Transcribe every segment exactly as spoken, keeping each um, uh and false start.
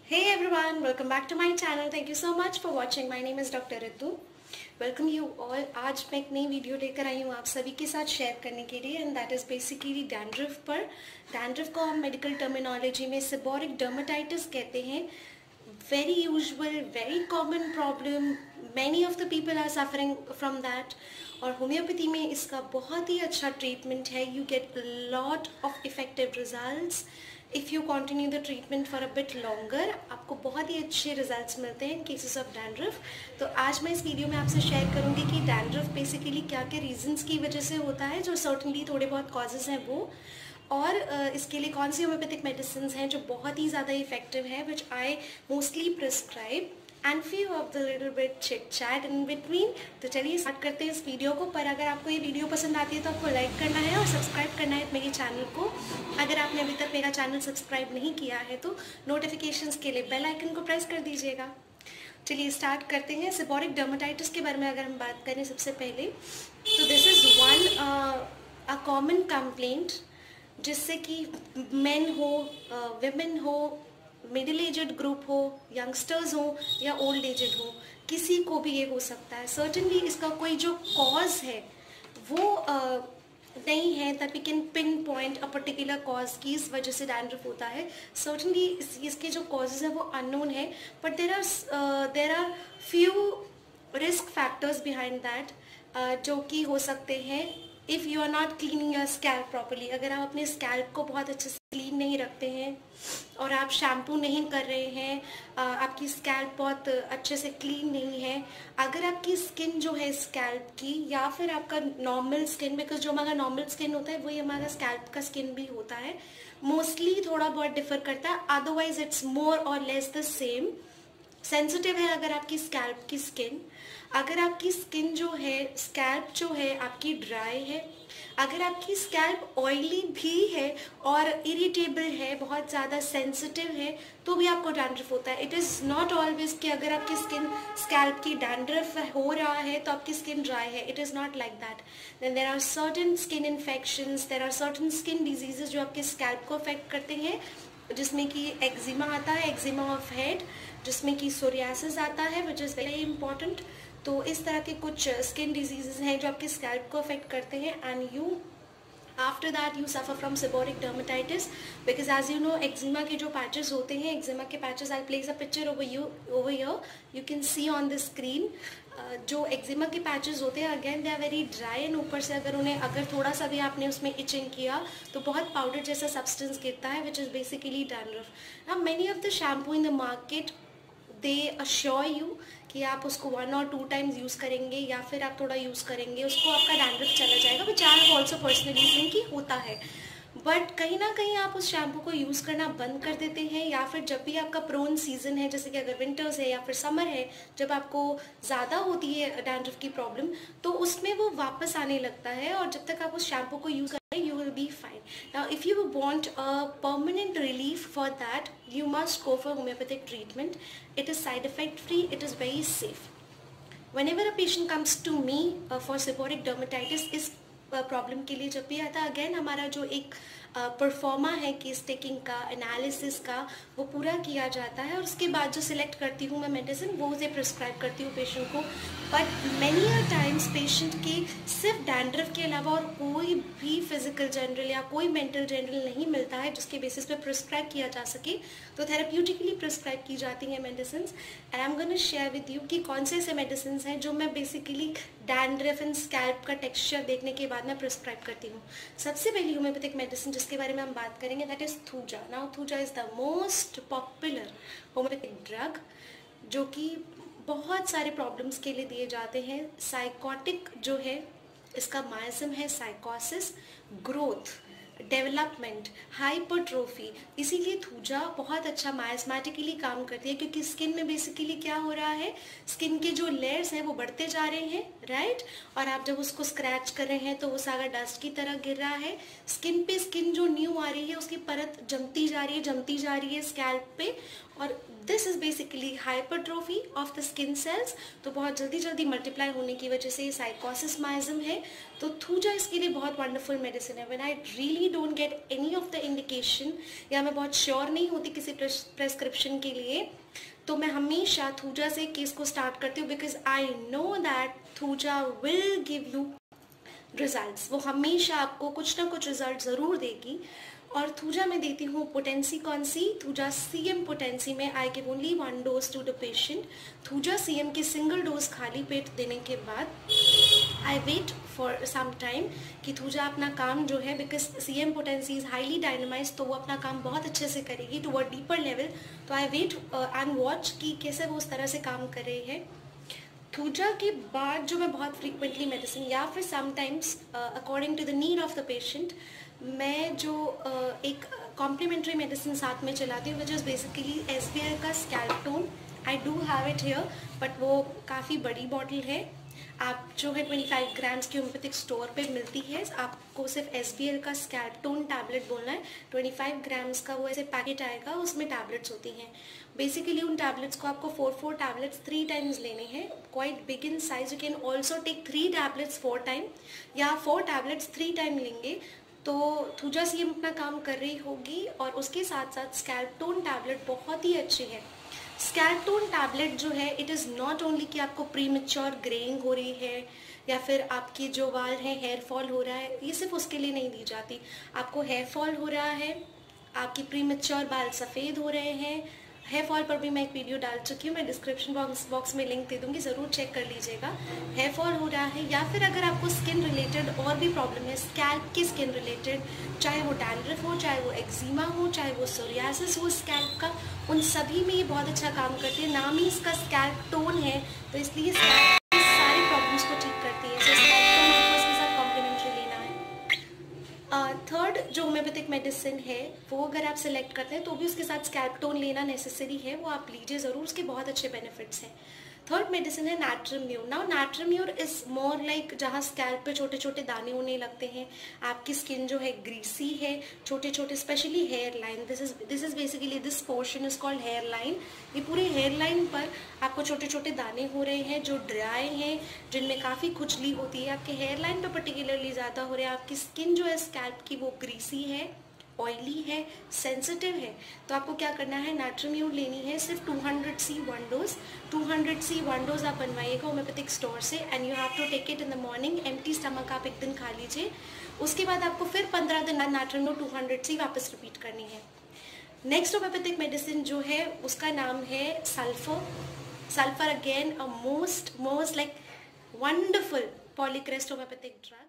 Hey everyone, welcome back to my channel. Thank you so much for watching. My name is Doctor Ritu. Welcome you all. आज मैं एक नई video लेकर आई हूँ आप सभी के साथ शेयर करने के लिए and that is basically dandruff पर. डैंड्रफ को हम मेडिकल टर्मिनोलॉजी में सेबोरिक डर्मेटाइटिस कहते हैं. Very usual, very common problem. Many of the people are suffering from that. और होम्योपैथी में इसका बहुत ही अच्छा ट्रीटमेंट है. You get a lot of effective results. If you continue the treatment for a bit longer आपको बहुत ही अच्छे results मिलते हैं इन केसेस ऑफ डैंड्रफ. तो आज मैं इस वीडियो में आपसे शेयर करूंगी कि डैंड्रफ बेसिकली क्या क्या रीजंस की वजह से होता है, जो सर्टनली थोड़े बहुत कॉजेज़ हैं वो, और इसके लिए कौन सी होम्योपैथिक मेडिसिन हैं जो बहुत ही ज़्यादा इफेक्टिव है which I mostly prescribe and few of the little bit chit chat in between. तो चलिए स्टार्ट करते हैं इस वीडियो को. पर अगर आपको ये वीडियो पसंद आती है तो आपको लाइक करना है और सब्सक्राइब करना है मेरे चैनल को. अगर आपने अभी तक मेरा चैनल सब्सक्राइब नहीं किया है तो नोटिफिकेशंस के लिए बेल आइकन को प्रेस कर दीजिएगा. चलिए स्टार्ट करते हैं. सेबोरिक डर्मेटाइटिस के बारे में अगर हम बात करें सबसे पहले, तो this is one a common complaint जिससे कि मेन हो, विमेन हो, मिडिल एजड ग्रुप हो, यंगस्टर्स हो या ओल्ड एजड हो, किसी को भी ये हो सकता है. सर्टनली इसका कोई जो कॉज है वो uh, नहीं है that we can pinpoint a particular cause की इस वजह से डैंड्रफ होता है. सर्टनली इस, इसके जो कॉजेज हैं वो अननोन है, but there are there are few risk factors behind that जो कि हो सकते हैं if you are not cleaning your scalp properly. अगर आप अपने स्कैल्प को बहुत अच्छे से क्लीन नहीं रखते हैं और आप शैम्पू नहीं कर रहे हैं, आपकी स्कैल्प बहुत अच्छे से क्लीन नहीं है, अगर आपकी स्किन जो है स्कैल्प की या फिर आपका नॉर्मल स्किन, बिकॉज जो हमारा नॉर्मल स्किन होता है वही हमारा स्कैल्प का स्किन भी होता है, मोस्टली थोड़ा बहुत डिफर करता है, अदरवाइज इट्स मोर और लेस द सेम. सेंसिटिव है अगर आपकी स्कैल्प की स्किन. अगर आपकी स्किन जो है स्कैल्प जो है आपकी ड्राई है, अगर आपकी स्कैल्प ऑयली भी है और इरिटेबल है, बहुत ज़्यादा सेंसिटिव है, तो भी आपको डैंड्रफ होता है. इट इज़ नॉट ऑलवेज कि अगर आपकी स्किन स्कैल्प की डैंड्रफ हो रहा है तो आपकी स्किन ड्राई है. It is not like that. Then there are certain skin infections, there are certain skin diseases जो आपके स्कैल्प को अफेक्ट करते हैं, जिसमें कि एक्जिमा आता है, एक्जिमा ऑफ हेड, जिसमें कि सोरियासिस आता है विच इज़ वेरी इंपॉर्टेंट. तो इस तरह के कुछ स्किन डिजीजेज हैं जो आपके स्कैल्प को अफेक्ट करते हैं and you after that you suffer from seborrheic dermatitis because as you know eczema के जो पैचेस होते हैं, एक्जिमा के patches, I place a picture over you over here, you can see on the screen. जो eczema के patches होते हैं again they are very dry and ऊपर से अगर उन्हें अगर थोड़ा सा भी आपने उसमें इचिंग किया तो बहुत पाउडर जैसा सब्सटेंस गिरता है which is basically dandruff. Now many of the shampoo in the market they assure you कि आप उसको वन और टू टाइम्स यूज़ करेंगे या फिर आप थोड़ा यूज़ करेंगे उसको आपका डैंड्रफ चला जाएगा, which I have also personally seen कि होता है. बट कहीं ना कहीं आप उस शैम्पू को यूज़ करना बंद कर देते हैं, या फिर जब भी आपका प्रोन सीजन है, जैसे कि अगर विंटर्स है या फिर समर है, जब आपको ज़्यादा होती है डैंड्रफ की प्रॉब्लम, तो उसमें वो वापस आने लगता है. और जब तक आप उस शैम्पू को यूज़ करें you will be fine. Now if you want a permanent relief for that you must go for homeopathic treatment. It is side effect free, it is very safe. Whenever a patient comes to me uh, for seborrheic dermatitis, इस problem के लिए जब भी आता है, again हमारा जो एक परफॉर्मा है केस टेकिंग का, एनालिसिस का, वो पूरा किया जाता है और उसके बाद जो सिलेक्ट करती हूँ मैं मेडिसिन वो उसे प्रिस्क्राइब करती हूँ पेशेंट को. But many a times patient के सिर्फ डैंड्रफ के अलावा और कोई भी फिजिकल जनरल या कोई मेंटल जनरल नहीं मिलता है जिसके बेसिस पे प्रिस्क्राइब किया जा सके, तो थेराप्यूटिकली प्रिस्क्राइब की जाती हैं medicine. And I am gonna share with you कि कौन से ऐसे मेडिसिन हैं जो मैं बेसिकली डैंड्रफ एंड स्कैल्प का टेक्सचर देखने के बाद मैं प्रिस्क्राइब करती हूँ. सबसे पहली होम्योपैथिक मेडिसिन जिसके बारे में हम बात करेंगे that is thuja. Now thuja is the most popular homeopathic drug जो कि बहुत सारे प्रॉब्लम्स के लिए दिए जाते हैं. साइकोटिक जो है इसका मायसम है साइकोसिस, ग्रोथ, डेवलपमेंट, हाइपरट्रोफी. इसीलिए थूजा बहुत अच्छा मायस्मेटिकली काम करती है क्योंकि स्किन में बेसिकली क्या हो रहा है, स्किन के जो लेयर्स हैं वो बढ़ते जा रहे हैं, राइट. और आप जब उसको स्क्रैच कर रहे हैं तो वो सारा डस्ट की तरह गिर रहा है. स्किन पे स्किन जो न्यू आ रही है उसकी परत जमती जा रही है जमती जा रही है स्कैल्प पे, और this is basically hypertrophy of the skin cells. तो बहुत जल्दी जल्दी मल्टीप्लाई होने की वजह से ये साइकोसिस माइजम है. तो थूजा इसके लिए बहुत वंडरफुल मेडिसिन है. When I really really don't get any of the indication या मैं बहुत श्योर नहीं होती किसी प्रेस्क्रिप्शन के लिए, तो मैं हमेशा थूजा से केस को स्टार्ट करती हूँ, because I know that thuja will give you results. वो हमेशा आपको कुछ ना कुछ रिजल्ट ज़रूर देगी। और थूजा में देती हूँ पोटेंसी कौन सी, थूजा सीएम पोटेंसी में I give only one dose to the patient. Thuja CM की सिंगल डोज खाली पेट देने के बाद I wait for some time कि थूजा अपना काम जो है, because CM potency is highly dynamise, तो वो अपना काम बहुत अच्छे से करेगी टू अ डीपर लेवल। तो आई वेट एंड वॉच कि कैसे वो उस तरह से काम कर रही है। थूजा के बाद जो मैं बहुत फ्रीक्वेंटली मेडिसिन या फिर sometimes according to the need of the patient मैं जो uh, एक कॉम्प्लीमेंट्री मेडिसिन साथ में चलाती हूँ, which is basically S B L का Scalptone. I do have it here, but वो काफ़ी बड़ी बॉटल है। आप जो है पच्चीस ग्राम्स की होम्योपैथिक स्टोर पे मिलती है। आपको सिर्फ एस बी एल का स्कैल्पटोन टैबलेट बोलना है। पच्चीस ग्राम्स का वो ऐसे पैकेट आएगा, उसमें टैबलेट्स होती हैं। बेसिकली उन टैबलेट्स को आपको four four tablets three times लेने हैं। Quite big in size, you can also take three tablets four time या फोर टैबलेट्स थ्री टाइम लेंगे तो थूजा सीएम अपना काम कर रही होगी। और उसके साथ साथ स्कैल्पटोन टैबलेट बहुत ही अच्छी है। स्कैल्पटोन टैबलेट जो है, इट इज़ नॉट ओनली कि आपको प्रीमेच्योर ग्रेइंग हो रही है या फिर आपकी जो वाल हैं हेयर फॉल हो रहा है, ये सिर्फ उसके लिए नहीं दी जाती। आपको हेयर फॉल हो रहा है, आपकी प्रीमेच्योर बाल सफ़ेद हो रहे हैं, हेयर फॉल पर भी मैं एक वीडियो डाल चुकी हूँ, मैं डिस्क्रिप्शन बॉक्स बॉक्स में लिंक दे दूँगी, ज़रूर चेक कर लीजिएगा। हेयर फॉल हो रहा है या फिर अगर आपको स्किन रिलेटेड और भी प्रॉब्लम है, स्कैल्प की स्किन रिलेटेड, चाहे वो डैंड्रफ हो, चाहे वो एक्जिमा हो, चाहे वो सोरियासिस हो स्कैल्प का, उन सभी में ये बहुत अच्छा काम करती है। नाम ही इसका स्कैल्प टोन है, तो इसलिए स्कैल्प की सारी प्रॉब्लम्स को ठीक करती है। सो स्कैल्प टोन आपको इसके साथ कॉम्प्लीमेंट्री लेना है। थर्ड uh, जो होम्योपैथिक मेडिसिन है वो अगर आप सेलेक्ट करते हैं तो भी उसके साथ स्कैल्पटोन लेना नेसेसरी है, वो आप लीजिए ज़रूर, उसके बहुत अच्छे बेनिफिट्स हैं। थर्ड मेडिसिन है natrum mur. Now natrum mur is more like जहाँ स्कैल्प पे छोटे छोटे दाने होने लगते हैं, आपकी स्किन जो है ग्रीसी है, छोटे छोटे specially hair line, this is this is basically this portion is called hair line. ये पूरे हेयर लाइन पर आपको छोटे छोटे दाने हो रहे हैं जो ड्राई हैं, जिनमें काफ़ी खुजली होती है, आपके हेयर लाइन पर पर्टिकुलरली ज़्यादा हो रहे हैं, आपकी स्किन जो है स्कैल्प की वो ग्रीसी है, ऑयली है, सेंसिटिव है, तो आपको क्या करना है, नाट्रम्यूर लेनी है, सिर्फ two hundred C one dose. Two hundred C one dose आप बनवाइएगा होम्योपैथिक स्टोर से, and you have to take it in the morning. Empty stomach आप एक दिन खा लीजिए, उसके बाद आपको फिर पंद्रह दिन नाट्रम्यूर टू हंड्रेड सी वापस रिपीट करनी है। नेक्स्ट होम्योपैथिक मेडिसिन जो है उसका नाम है sulphur. Sulphur again a most most like wonderful polycrest homeopathic drug.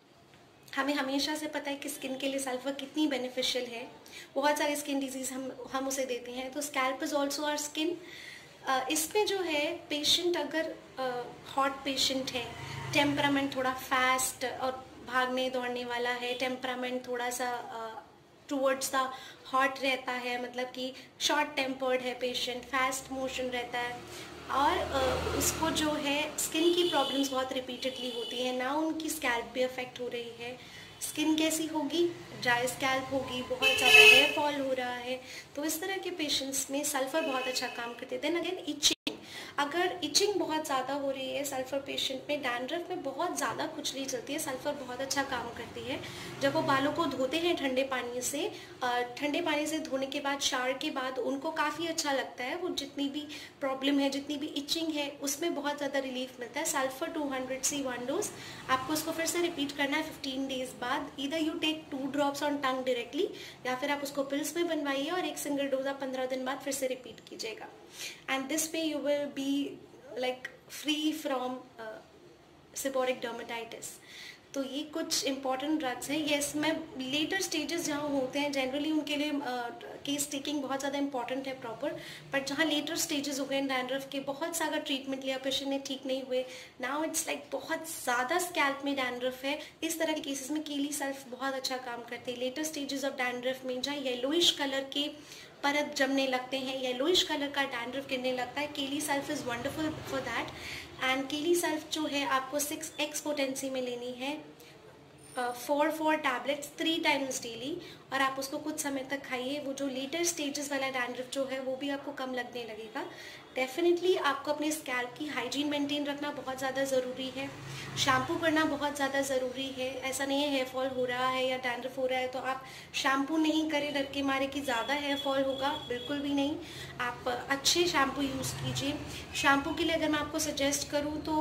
हमें हमेशा से पता है कि स्किन के लिए सल्फर कितनी बेनिफिशियल है, बहुत सारे स्किन डिजीज़ हम हम उसे देते हैं, तो scalp is also our skin. इसमें जो है पेशेंट अगर हॉट uh, पेशेंट है, टेम्परामेंट थोड़ा फास्ट और भागने दौड़ने वाला है, टेम्परामेंट थोड़ा सा टूवर्ड्स द हॉट रहता है, मतलब कि शॉर्ट टेम्पर्ड है पेशेंट, फास्ट मोशन रहता है, और uh, उसको जो है स्किन की प्रॉब्लम्स बहुत रिपीटेडली होती है ना, उनकी स्कैल्प भी अफेक्ट हो रही है, स्किन कैसी होगी, ड्राई स्कैल्प होगी, बहुत ज़्यादा हेयर फॉल हो रहा है, तो इस तरह के पेशेंट्स में सल्फर बहुत अच्छा काम करते हैं। देन अगेन इचिंग, अगर इचिंग बहुत ज़्यादा हो रही है सल्फर पेशेंट में, डैंड्रफ में बहुत ज़्यादा खुजली चलती है, सल्फर बहुत अच्छा काम करती है। जब वो बालों को धोते हैं ठंडे पानी से, ठंडे पानी से धोने के बाद, शावर के बाद, उनको काफ़ी अच्छा लगता है, वो जितनी भी प्रॉब्लम है, जितनी भी इचिंग है, उसमें बहुत ज़्यादा रिलीफ मिलता है। Sulphur two hundred C one dose, आपको उसको फिर से रिपीट करना है फिफ्टीन डेज बाद। Either you take two drops on tongue directly, या फिर आप उसको पिल्स में बनवाइए और एक सिंगल डोज आप पंद्रह दिन बाद फिर से रिपीट कीजिएगा। And this way you will be like free from seborrheic dermatitis. तो ये कुछ इंपॉर्टेंट ड्रग्स हैं। येस, मैं लेटर स्टेजेस जहाँ होते हैं जनरली उनके लिए केस टेकिंग बहुत ज़्यादा इंपॉर्टेंट है प्रॉपर, बट जहाँ लेटर स्टेजेस हो गए डैंड्रफ के, बहुत सारा ट्रीटमेंट लिया, पेशेंट ने ठीक नहीं हुए, नाउ इट्स लाइक बहुत ज़्यादा स्कैल्प में डैंड्रफ है, इस तरह के केसेस में केली सल्फ बहुत अच्छा काम करते हैं। लेटर स्टेजेस ऑफ डैंड्रफ में जहाँ येलोइश कलर के परत जमने लगते हैं, येलोइश कलर का डैंड्रफ गिरने लगता है, kali sulph is wonderful for that. And kali sulph जो है आपको सिक्स एक्स पोटेंसी में लेनी है, four four tablets three times daily, और आप उसको कुछ समय तक खाइए। वो जो लेटर स्टेजेस वाला डैंड्रफ जो है वो भी आपको कम लगने लगेगा। डेफिनेटली आपको अपने स्कैल्प की हाइजीन मेंटेन रखना बहुत ज़्यादा ज़रूरी है। शैम्पू करना बहुत ज़्यादा ज़रूरी है। ऐसा नहीं है हेयर फॉल हो रहा है या डैंड्रफ हो रहा है तो आप शैम्पू नहीं करें डर के मारे कि ज़्यादा हेयर फॉल होगा, बिल्कुल भी नहीं। आप अच्छे शैम्पू यूज़ कीजिए। शैम्पू के लिए अगर मैं आपको सजेस्ट करूँ तो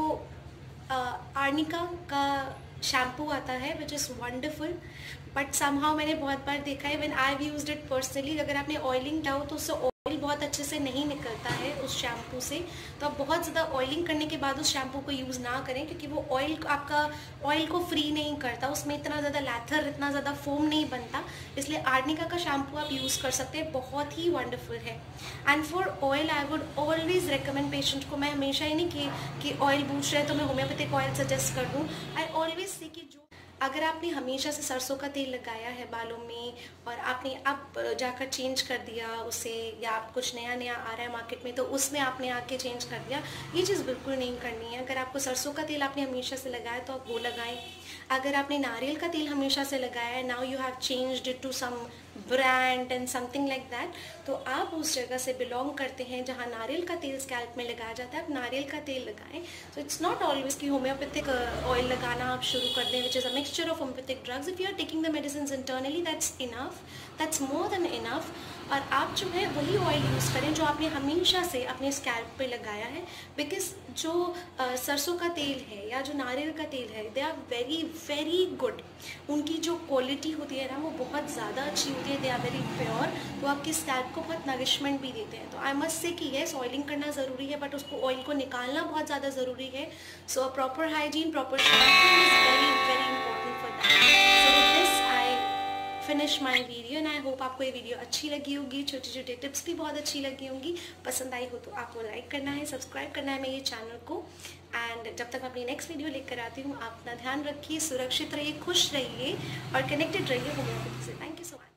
आर्निका का शैम्पू आता है which is wonderful, but somehow मैंने बहुत बार देखा है when I used it personally, अगर आपने ऑयलिंग डाउ तो उससे ऑयल बहुत अच्छे से नहीं निकलता है उस शैम्पू से। तो आप बहुत ज़्यादा ऑयलिंग करने के बाद उस शैम्पू को यूज़ ना करें, क्योंकि वो ऑयल आपका ऑयल को फ्री नहीं करता, उसमें इतना ज़्यादा लैथर, इतना ज़्यादा फोम नहीं बनता। इसलिए आर्निका का शैम्पू आप यूज़ कर सकते हैं, बहुत ही वंडरफुल है। And for oil I would always recommend patient को, मैं हमेशा ही नहीं कि कि ऑयल पूछ रहे तो मैं होम्योपैथिक ऑयल सजेस्ट कर दूँ। आई ऑलवेज से कि जो अगर आपने हमेशा से सरसों का तेल लगाया है बालों में और आपने अब जाकर चेंज कर दिया उसे, या आप कुछ नया नया आ रहा है मार्केट में तो उसमें आपने आके चेंज कर दिया, ये चीज़ बिल्कुल नहीं करनी है। अगर आपको सरसों का तेल आपने हमेशा से लगाया तो आप वो लगाएं। अगर आपने नारियल का तेल हमेशा से लगाया है, now you have changed it to some brand and something like that, तो आप उस जगह से बिलोंग करते हैं जहाँ नारियल का तेल स्कैल्प में लगाया जाता है, आप नारियल का तेल लगाएं। सो इट्स नॉट ऑलवेज कि होम्योपैथिक ऑयल लगाना आप शुरू कर दें which is a mixture of homeopathic drugs. If you are taking the medicine internally that's enough, that's more than enough. और आप जो है वही ऑयल यूज़ करें जो आपने हमेशा से अपने स्कैल्प पे लगाया है, बिकॉज जो uh, सरसों का तेल है या जो नारियल का तेल है, they are very very good. उनकी जो क्वालिटी होती है ना वो बहुत ज़्यादा अच्छी होती है, दे आर वेरी प्योर, वो आपके स्कैल्प को बहुत नरिशमेंट भी देते हैं। तो आई मस्ट से कि येस ऑयलिंग करना ज़रूरी है, बट उसको ऑयल को निकालना बहुत ज़्यादा ज़रूरी है। So proper hygiene, proper shampoo is very very important for that. So with this I finish my video and I hope आपको ये वीडियो अच्छी लगी होगी, छोटी छोटी टिप्स भी बहुत अच्छी लगी होंगी। पसंद आई हो तो आपको लाइक करना है, सब्सक्राइब करना है मेरे चैनल को। एंड जब तक मैं अपनी नेक्स्ट वीडियो लेकर आती हूँ, आप अपना ध्यान रखिए, सुरक्षित रहिए, खुश रहिए और कनेक्टेड रहिए होम्योपैथी से। Thank you so much.